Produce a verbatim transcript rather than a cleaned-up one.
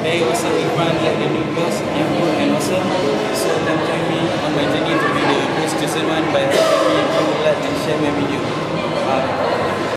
very awesome in front like the new girls, yang good and awesome. So come join me on my journey to be the most chosen one by helping me view, like and share my video.